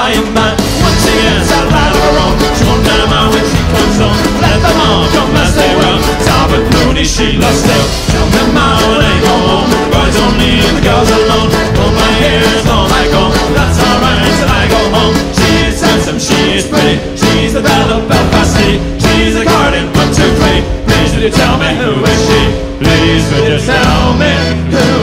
flying by. Once she gets out right of her own, she won't let them out when she comes home. Let them all come as they will. Top and Mooney, she loves still. Tell them out when I go home. Boys only and the girls alone. Hold my hair as long as I go. That's alright till I go home. She is handsome, she is pretty. She's the belle of Belfast City. She's a garden 1, 2, 3. Please would you tell me who is she? Please would you tell me who